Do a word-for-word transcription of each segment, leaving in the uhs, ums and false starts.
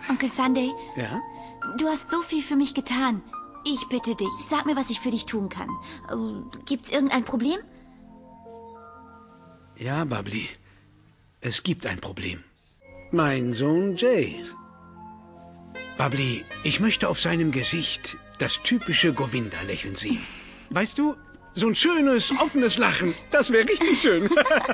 Onkel Sunday? Ja? Du hast so viel für mich getan. Ich bitte dich, sag mir, was ich für dich tun kann. Uh, gibt's irgendein Problem? Ja, Bubbly. Es gibt ein Problem. Mein Sohn Jay. Bubbly, ich möchte auf seinem Gesicht das typische Govinda-Lächeln sehen. Weißt du, so ein schönes, offenes Lachen, das wäre richtig schön.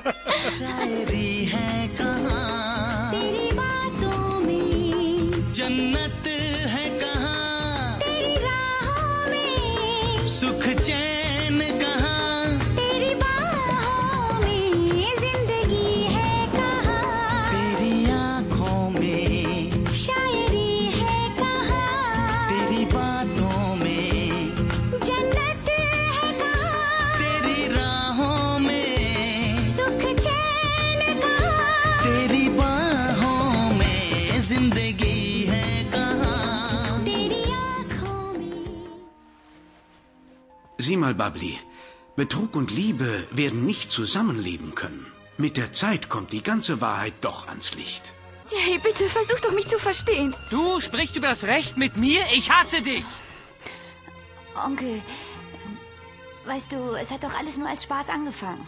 Sieh mal, Bubbly, Betrug und Liebe werden nicht zusammenleben können. Mit der Zeit kommt die ganze Wahrheit doch ans Licht. Jay, bitte, versuch doch, mich zu verstehen. Du sprichst über das Recht mit mir? Ich hasse dich! Onkel, weißt du, es hat doch alles nur als Spaß angefangen.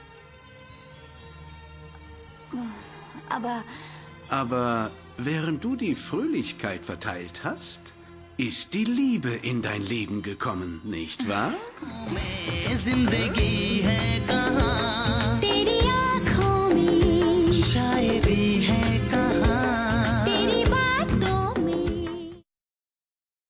Aber... Aber während du die Fröhlichkeit verteilt hast, ist die Liebe in dein Leben gekommen, nicht wahr?